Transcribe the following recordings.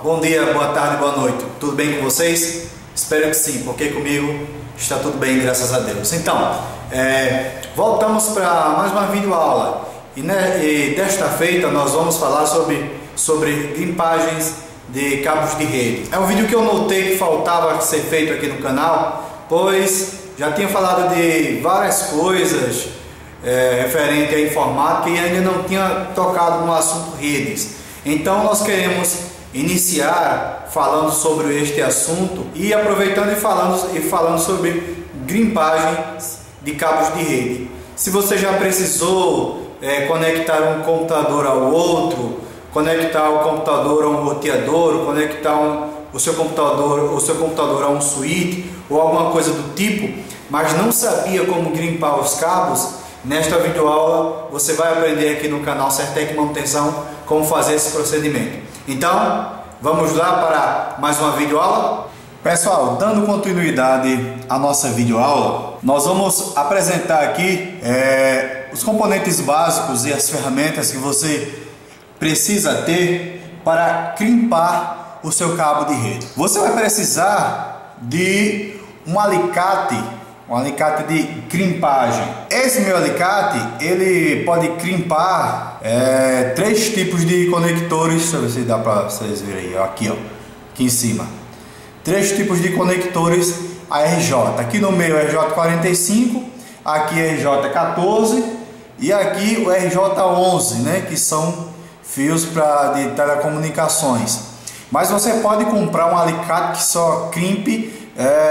bom dia, boa tarde, boa noite. Tudo bem com vocês? Espero que sim, porque comigo está tudo bem, graças a Deus. Então, voltamos para mais uma videoaula e desta feita nós vamos falar sobre grimpagens de cabos de rede. É um vídeo que eu notei que faltava ser feito aqui no canal, pois já tinha falado de várias coisas referente à informática e ainda não tinha tocado no assunto redes. Então nós queremos iniciar falando sobre este assunto e aproveitando e falando sobre grimpagens de cabos de rede. Se você já precisou conectar um computador ao outro, conectar o computador a um roteador, conectar o seu computador a um switch ou alguma coisa do tipo, mas não sabia como grimpar os cabos, nesta videoaula você vai aprender aqui no canal Certec Manutenção como fazer esse procedimento. Então, vamos lá para mais uma videoaula? Pessoal, dando continuidade à nossa videoaula, nós vamos apresentar aqui os componentes básicos e as ferramentas que você precisa ter para crimpar o seu cabo de rede. Você vai precisar de um alicate de crimpagem. Esse meu alicate, ele pode crimpar três tipos de conectores. Deixa eu ver se dá para vocês verem aí, aqui em cima. Três tipos de conectores ARJ. Aqui no meio é RJ45, aqui é RJ14 e aqui o RJ11, né, que são fios de telecomunicações. Mas você pode comprar um alicate que só crimpe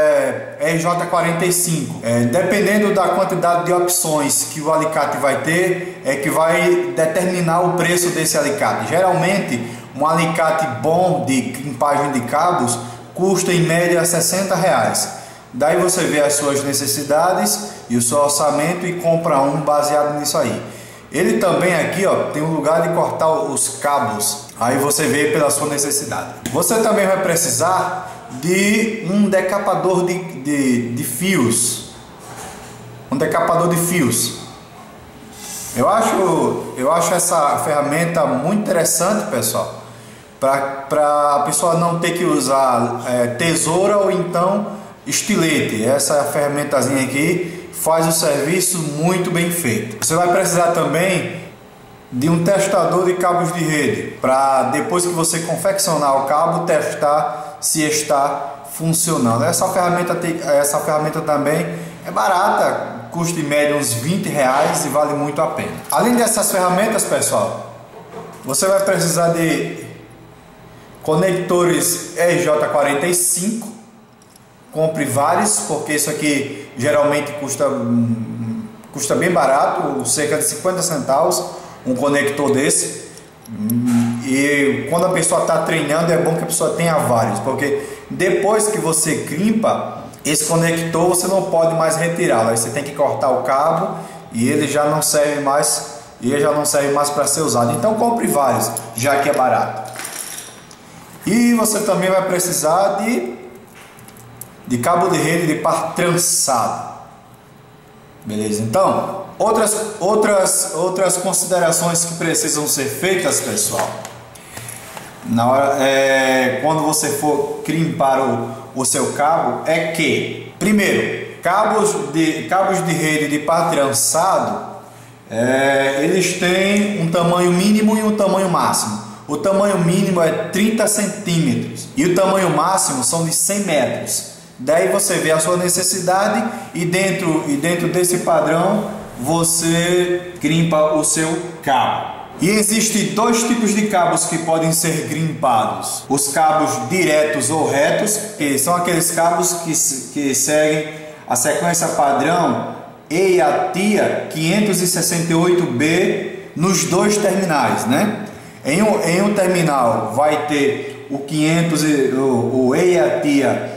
RJ45. Dependendo da quantidade de opções que o alicate vai ter, que vai determinar o preço desse alicate. Geralmente, um alicate bom de crimpagem de cabos custa em média R$60. Daí você vê as suas necessidades e o seu orçamento e compra um baseado nisso aí. Ele também aqui tem um lugar de cortar os cabos, aí você vê pela sua necessidade. Você também vai precisar de um decapador de fios. Um decapador de fios. Eu acho essa ferramenta muito interessante, pessoal, para a pessoa não ter que usar tesoura ou então estilete. Essa ferramentazinha aqui faz o serviço muito bem feito. Você vai precisar também de um testador de cabos de rede, para depois que você confeccionar o cabo, testar se está funcionando. Essa ferramenta também é barata, custa em média uns R$20 e vale muito a pena. Além dessas ferramentas, pessoal, você vai precisar de conectores RJ45. Compre vários, porque isso aqui geralmente custa bem barato, cerca de 50 centavos, um conector desse. E quando a pessoa está treinando, é bom que a pessoa tenha vários, porque depois que você crimpa esse conector, você não pode mais retirá-lo. Aí você tem que cortar o cabo e ele já não serve mais, para ser usado. Então compre vários, já que é barato. E você também vai precisar de cabo de rede de par trançado. Beleza? Então, outras considerações que precisam ser feitas, pessoal, na hora quando você for crimpar o seu cabo, é que, primeiro, cabos de rede de par trançado, eles têm um tamanho mínimo e um tamanho máximo. O tamanho mínimo é 30 centímetros e o tamanho máximo são de 100 metros. Daí você vê a sua necessidade e dentro desse padrão você crimpa o seu cabo. E existem dois tipos de cabos que podem ser grimpados: os cabos diretos ou retos, que são aqueles cabos que seguem a sequência padrão EIA-TIA 568B nos dois terminais, né? Em um terminal vai ter o EIA-TIA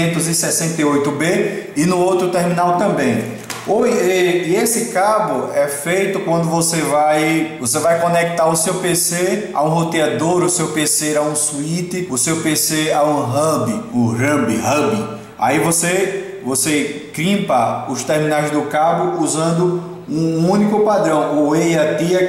568B e no outro terminal também. E esse cabo é feito quando você vai conectar o seu PC a um roteador, o seu PC a um switch, o seu PC a um hub. Aí você crimpa os terminais do cabo usando um único padrão, o EIA-TIA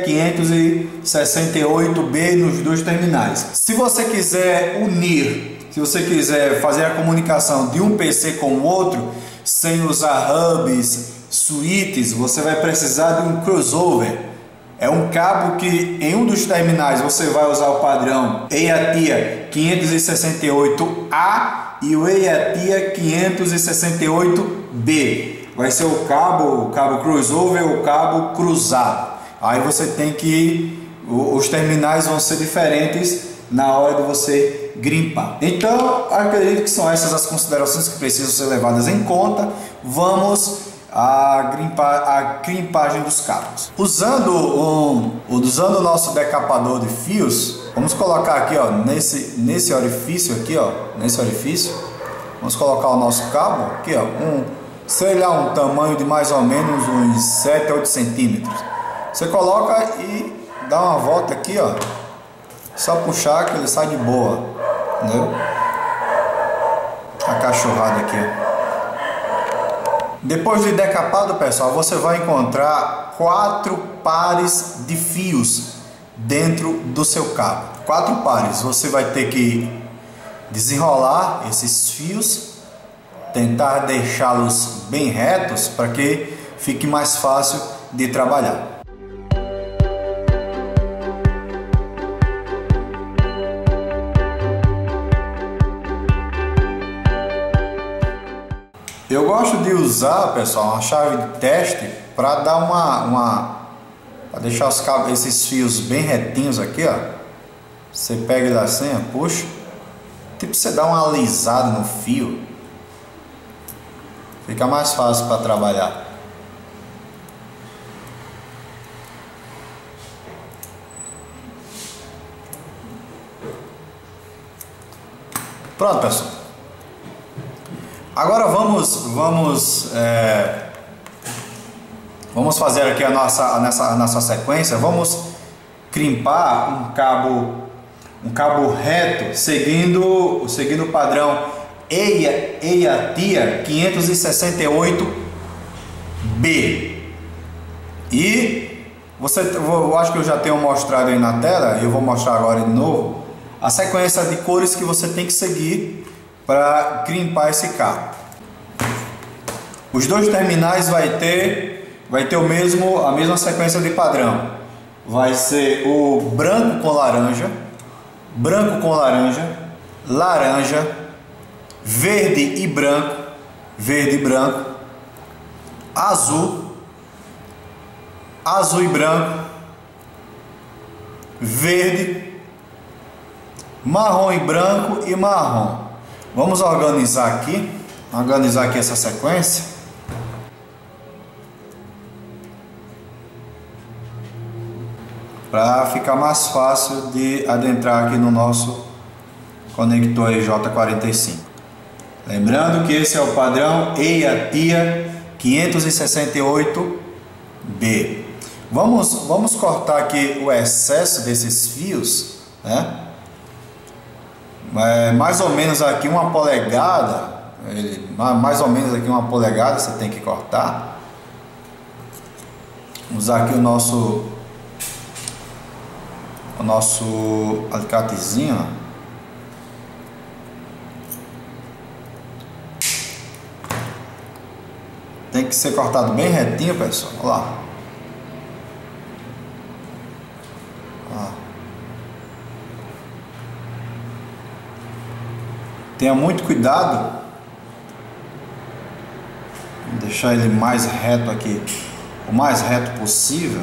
568B nos dois terminais. Se você quiser unir, se você quiser fazer a comunicação de um PC com o outro, sem usar hubs, switches, você vai precisar de um crossover. É um cabo que em um dos terminais você vai usar o padrão EIA-TIA 568A e o EIA-TIA 568B. Vai ser o cabo crossover ou cabo cruzado. Aí você tem que os terminais vão ser diferentes na hora de você grimpar. Então, acredito que são essas as considerações que precisam ser levadas em conta. Vamos a grimpagem dos cabos. Usando o nosso decapador de fios, vamos colocar aqui, ó, nesse orifício aqui, ó, nesse orifício, vamos colocar o nosso cabo aqui, ó, sei lá, um tamanho de mais ou menos uns 7 a 8 centímetros. Você coloca e dá uma volta aqui, ó, só puxar que ele sai de boa, entendeu? A cachorrada aqui, ó. Depois de decapado, pessoal, você vai encontrar 4 pares de fios dentro do seu cabo. 4 pares. Você vai ter que desenrolar esses fios, tentar deixá-los bem retos para que fique mais fácil de trabalhar. Eu gosto de usar, pessoal, uma chave de teste para dar para deixar os cabos, esses fios bem retinhos aqui, ó. Você pega ele assim, ó, puxa, tipo você dá uma alisada no fio, fica mais fácil para trabalhar. Pronto, pessoal. Agora vamos fazer aqui a nossa sequência. Vamos crimpar um cabo reto seguindo o padrão EIA-TIA 568B. E eu acho que eu já tenho mostrado aí na tela, eu vou mostrar agora de novo a sequência de cores que você tem que seguir para grimpar esse cabo. Os dois terminais vai ter a mesma sequência de padrão. Vai ser o branco com laranja, laranja, verde e branco, azul e branco, verde, marrom e branco e marrom. Vamos organizar aqui essa sequência. Para ficar mais fácil de adentrar aqui no nosso conector EJ45. Lembrando que esse é o padrão EIA-TIA 568B. Vamos cortar aqui o excesso desses fios, né? Mais ou menos aqui uma polegada, você tem que cortar. Vamos usar aqui o nosso alicatezinho. Tem que ser cortado bem retinho, pessoal. Olha lá. Tenha muito cuidado, vou deixar ele mais reto aqui, o mais reto possível.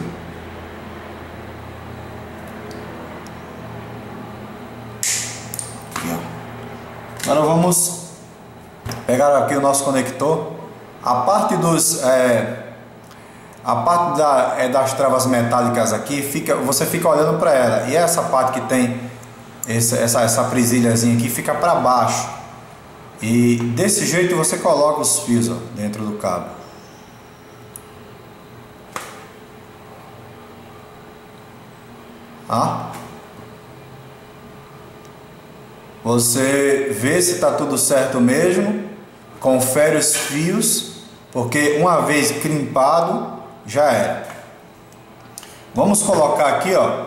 Aqui, ó. Agora vamos pegar aqui o nosso conector. A parte das travas metálicas aqui, você fica olhando para ela, e essa parte que tem essa presilhazinha aqui fica para baixo, e desse jeito você coloca os fios, ó, dentro do cabo. Você vê se está tudo certo mesmo, confere os fios, porque uma vez crimpado já era. Vamos colocar aqui, ó,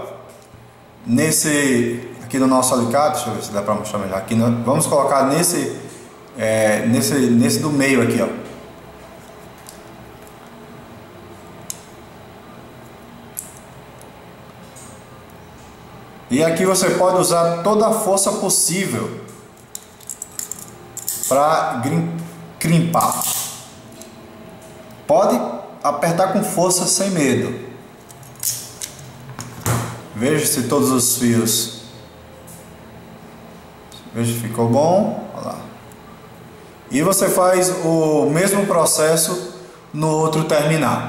aqui no nosso alicate, deixa eu ver se dá para mostrar melhor aqui, vamos colocar nesse do meio aqui, ó. E aqui você pode usar toda a força possível para crimpar. Pode apertar com força sem medo. Veja se todos os fios. Veja se ficou bom. Olha lá. E você faz o mesmo processo no outro terminal.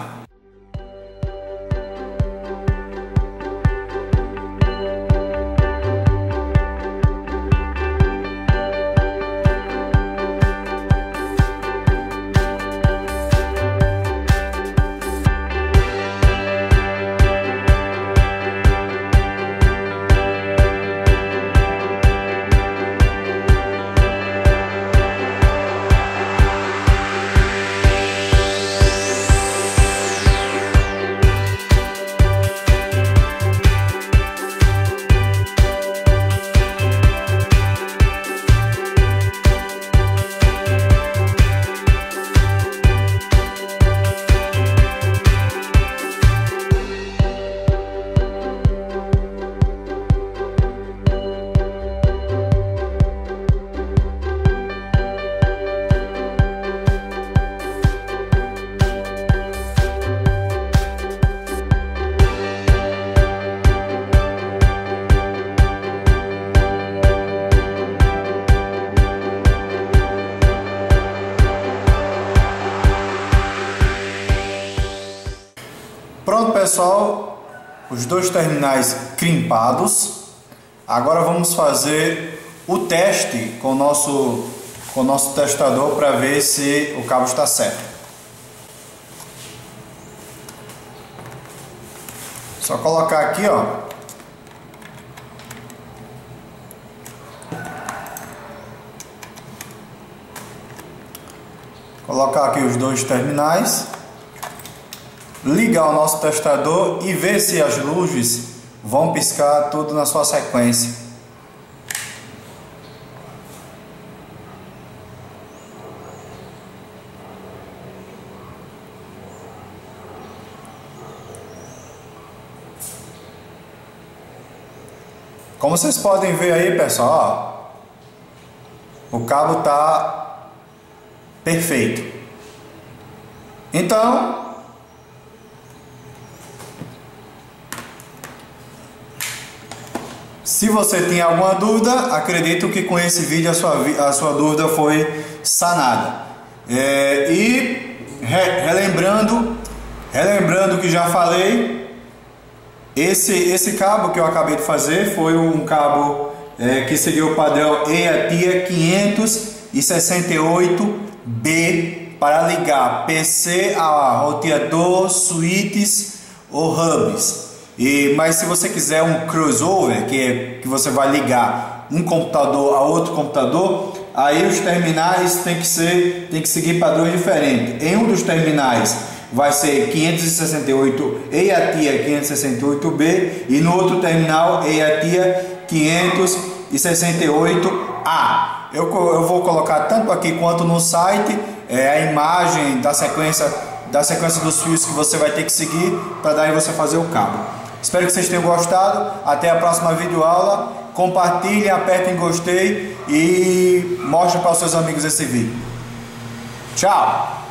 Pronto, pessoal, os dois terminais crimpados. Agora vamos fazer o teste com o nosso testador para ver se o cabo está certo. Só colocar aqui, ó. Colocar aqui os dois terminais. Ligar o nosso testador e ver se as luzes vão piscar tudo na sua sequência. Como vocês podem ver aí, pessoal, ó, o cabo tá perfeito. Então, se você tem alguma dúvida, acredito que com esse vídeo a sua dúvida foi sanada. Relembrando que já falei, esse cabo que eu acabei de fazer foi um cabo que seguiu o padrão EATIA 568B para ligar PC a roteador, switches ou hubs. Mas se você quiser um crossover, que você vai ligar um computador a outro computador, aí os terminais tem que seguir padrões diferentes. Em um dos terminais vai ser 568 EATIA 568B e no outro terminal EATIA 568A. Eu vou colocar tanto aqui quanto no site a imagem da sequência dos fios que você vai ter que seguir para daí você fazer o cabo. Espero que vocês tenham gostado. Até a próxima videoaula. Compartilhem, apertem gostei e mostrem para os seus amigos esse vídeo. Tchau!